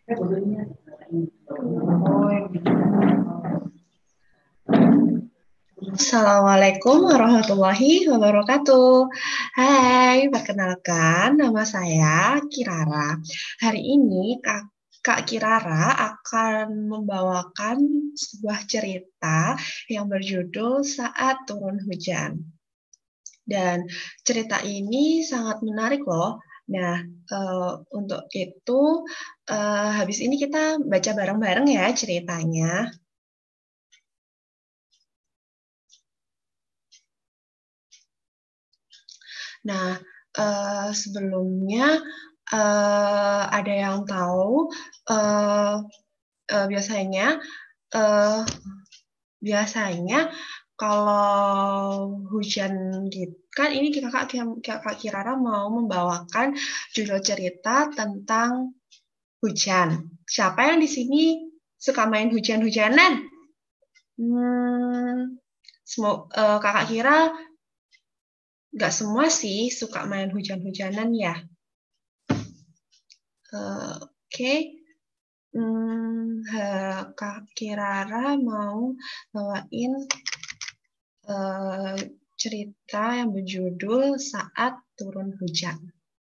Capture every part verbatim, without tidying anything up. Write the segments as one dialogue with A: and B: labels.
A: Assalamualaikum warahmatullahi wabarakatuh. Hai, perkenalkan nama saya Kirara. Hari ini Kak, Kak Kirara akan membawakan sebuah cerita yang berjudul Saat Turun Hujan. Dan cerita ini sangat menarik loh. Nah, uh, untuk itu uh, habis ini kita baca bareng-bareng ya ceritanya. Nah, uh, sebelumnya uh, ada yang tahu uh, uh, biasanya uh, biasanya kalau hujan gitu kan ini kakak kakak Kirara mau membawakan judul cerita tentang hujan. Siapa yang di sini suka main hujan-hujanan? Hmm, semua uh, kakak kira nggak semua sih suka main hujan-hujanan ya. Uh, Oke, okay. hmm, Kak Kirara mau bawain uh, cerita yang berjudul Saat Turun Hujan.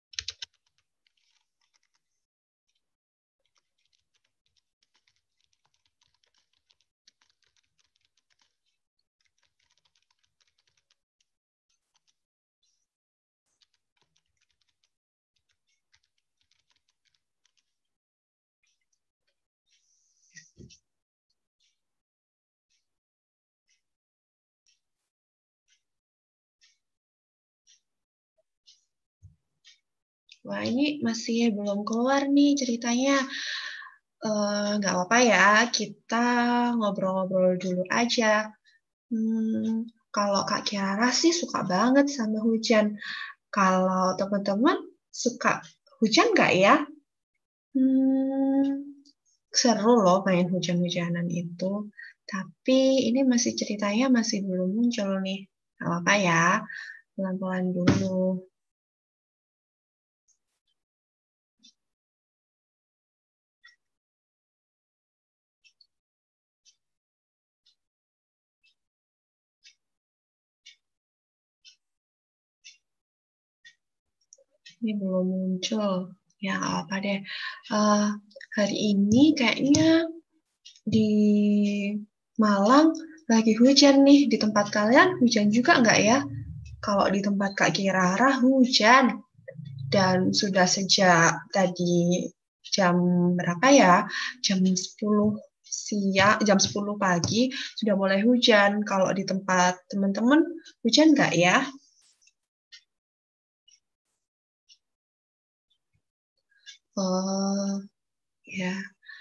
A: Wah, ini masih belum keluar nih ceritanya. Uh, nggak apa-apa ya, kita ngobrol-ngobrol dulu aja. Hmm, kalau Kak Kiara sih suka banget sama hujan. Kalau teman-teman suka hujan nggak ya? Hmm, seru loh main hujan-hujanan itu. Tapi ini masih ceritanya masih belum muncul nih. Gak apa-apa ya, pelan-pelan dulu. Ini belum muncul. Ya, gak apa deh. Uh, hari ini kayaknya di Malang lagi hujan nih. Di tempat kalian hujan juga nggak ya? Kalau di tempat Kak Kirara hujan. Dan sudah sejak tadi jam berapa ya? Jam sepuluh siang, jam sepuluh pagi sudah mulai hujan. Kalau di tempat teman-teman hujan nggak ya? Oh, ya.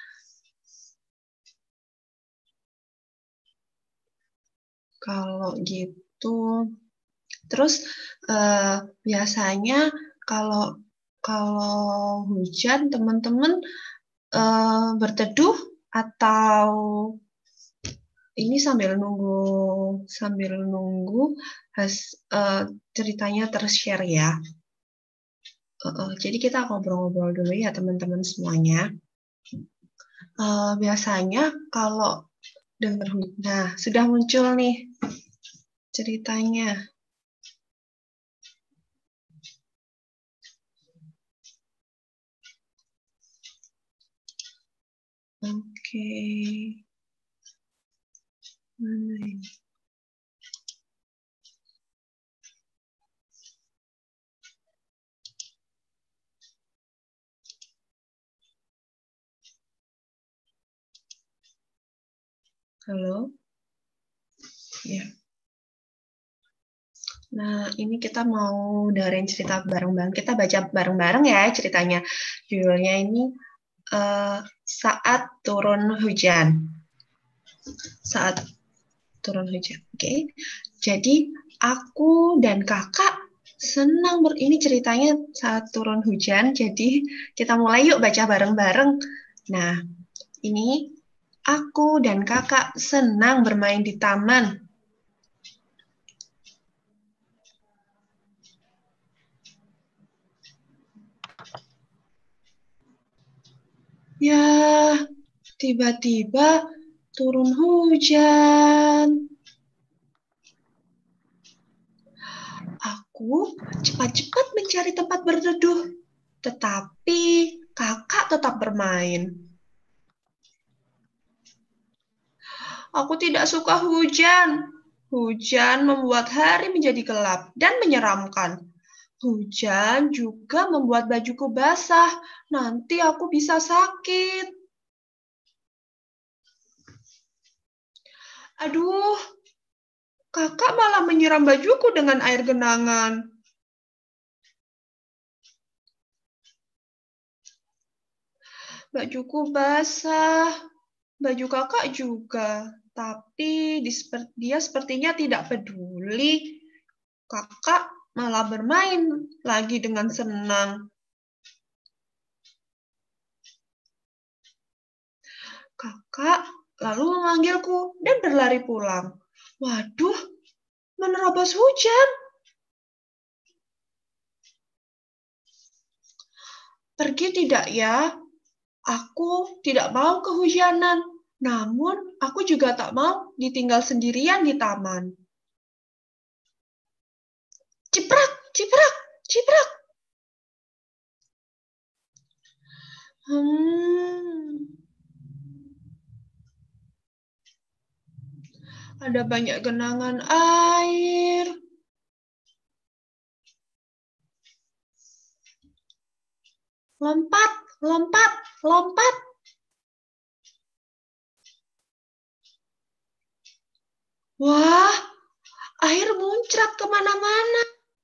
A: Kalau gitu, terus eh, biasanya kalau kalau hujan teman-teman eh, berteduh atau ini sambil nunggu sambil nunggu has, uh, ceritanya tershare ya. Uh, uh, jadi kita ngobrol-ngobrol dulu ya teman-teman semuanya. Uh, biasanya kalau dengar nah sudah muncul nih ceritanya. Oke. Okay. Mana ini? Halo? Ya. Nah, ini kita mau dengerin cerita bareng-bareng. Kita baca bareng-bareng ya ceritanya. Judulnya ini uh, Saat Turun Hujan. Saat turun hujan. Oke. Okay. Jadi aku dan kakak senang ber ini ceritanya saat turun hujan. Jadi kita mulai yuk baca bareng-bareng. Nah, ini aku dan kakak senang bermain di taman. Ya, tiba-tiba turun hujan. Aku cepat-cepat mencari tempat berteduh, tetapi kakak tetap bermain. Aku tidak suka hujan. Hujan membuat hari menjadi gelap dan menyeramkan. Hujan juga membuat bajuku basah. Nanti aku bisa sakit. Aduh, kakak malah menyiram bajuku dengan air genangan. Bajuku basah. Baju kakak juga. Tapi dia sepertinya tidak peduli. Kakak malah bermain lagi dengan senang. Kakak lalu memanggilku dan berlari pulang. Waduh, menerobos hujan. Pergi tidak ya? Aku tidak mau kehujanan. Namun, aku juga tak mau ditinggal sendirian di taman. Ciprak, ciprak, ciprak. Hmm. Ada banyak genangan air. Lompat, lompat, lompat. Wah, air muncrat kemana-mana.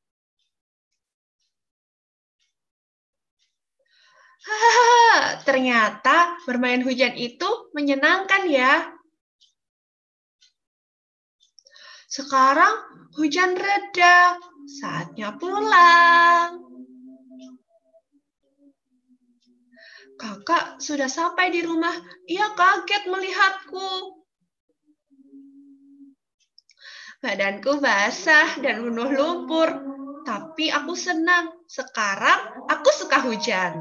A: Hahaha, ternyata bermain hujan itu menyenangkan ya. Sekarang hujan reda, saatnya pulang. Kakak sudah sampai di rumah, ia kaget melihatku. Badanku basah dan penuh lumpur, tapi aku senang. Sekarang aku suka hujan.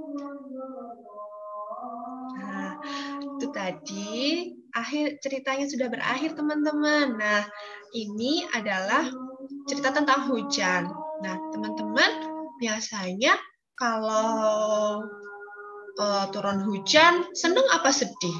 A: Nah, itu tadi akhir ceritanya sudah berakhir, teman-teman. Nah, ini adalah cerita tentang hujan. Nah, teman-teman, biasanya kalau uh, turun hujan, senang apa sedih?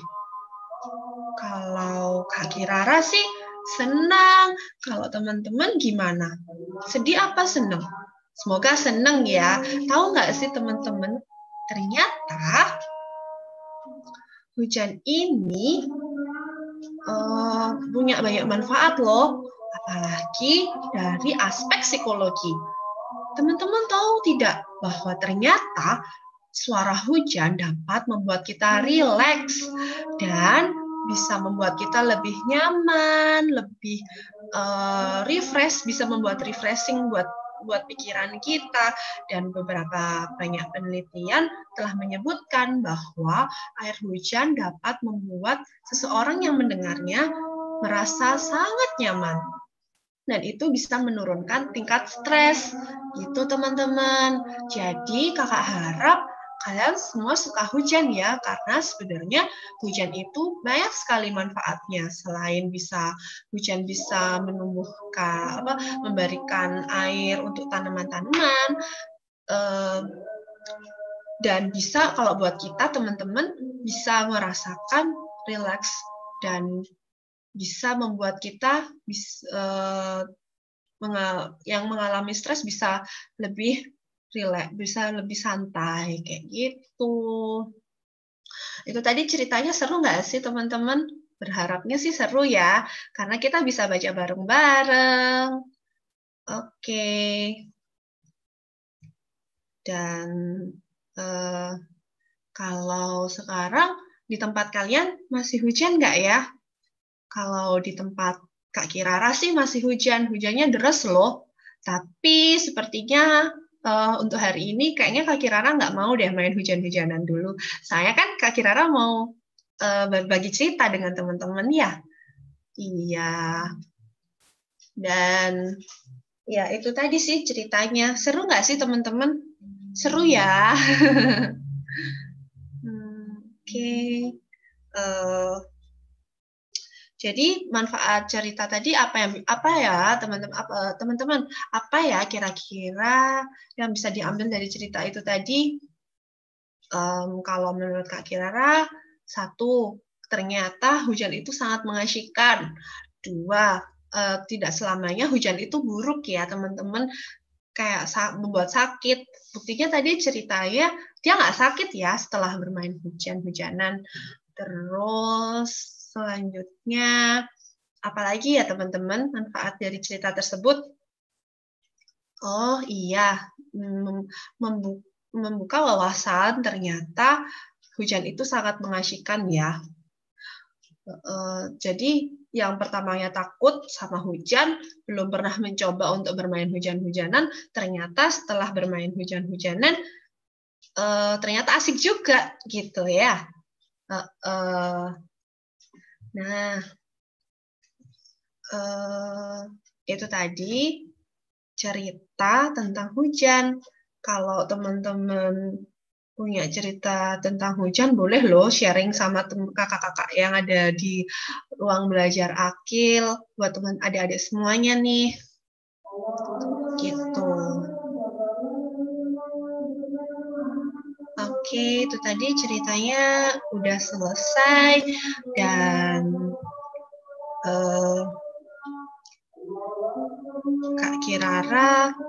A: Kalau Kak Kirara sih senang. Kalau teman-teman gimana? Sedih apa senang? Semoga senang ya. Tahu nggak sih teman-teman, ternyata hujan ini uh, punya banyak manfaat loh. Apalagi dari aspek psikologi. Teman-teman tahu tidak bahwa ternyata suara hujan dapat membuat kita rileks dan bisa membuat kita lebih nyaman, lebih uh, refresh, bisa membuat refreshing buat buat pikiran kita. Dan beberapa banyak penelitian telah menyebutkan bahwa air hujan dapat membuat seseorang yang mendengarnya merasa sangat nyaman. Dan itu bisa menurunkan tingkat stres. Gitu teman-teman. Jadi kakak harap kalian semua suka hujan ya, karena sebenarnya hujan itu banyak sekali manfaatnya. Selain bisa hujan bisa menumbuhkan apa memberikan air untuk tanaman-tanaman, eh, dan bisa kalau buat kita teman-teman bisa merasakan rileks dan bisa membuat kita bisa, uh, mengal yang mengalami stres bisa lebih rileks, bisa lebih santai kayak gitu. Itu tadi ceritanya seru nggak sih teman-teman? Berharapnya sih seru ya, karena kita bisa baca bareng-bareng. Oke. Dan uh, kalau sekarang di tempat kalian masih hujan nggak ya? Kalau di tempat Kak Kirara sih masih hujan, hujannya deras loh. Tapi sepertinya uh, untuk hari ini kayaknya Kak Kirara nggak mau deh main hujan-hujanan dulu. Saya kan Kak Kirara mau uh, berbagi cerita dengan teman-teman ya. Iya. Dan ya itu tadi sih ceritanya. Seru nggak sih teman-teman? Seru ya. hmm. Okay. Uh, jadi manfaat cerita tadi apa yang apa ya teman-teman apa teman-teman apa ya kira-kira yang bisa diambil dari cerita itu tadi? Um, kalau menurut Kak Kirara, satu, ternyata hujan itu sangat mengasyikkan. Dua, uh, tidak selamanya hujan itu buruk ya teman-teman, kayak sa membuat sakit. Buktinya tadi ceritanya dia nggak sakit ya setelah bermain hujan-hujanan. Terus selanjutnya, apalagi ya teman-teman manfaat dari cerita tersebut? Oh iya, mem membuka membuka wawasan ternyata hujan itu sangat mengasyikkan ya. Uh, jadi yang pertamanya takut sama hujan, belum pernah mencoba untuk bermain hujan-hujanan, ternyata setelah bermain hujan-hujanan, uh, ternyata asik juga gitu ya. Uh, uh, nah, uh, itu tadi cerita tentang hujan. Kalau teman-teman punya cerita tentang hujan, boleh loh sharing sama kakak-kakak yang ada di ruang belajar Akil, buat teman adik-adik semuanya nih. Gitu. Oke, itu tadi ceritanya udah selesai dan uh, Kak Kirara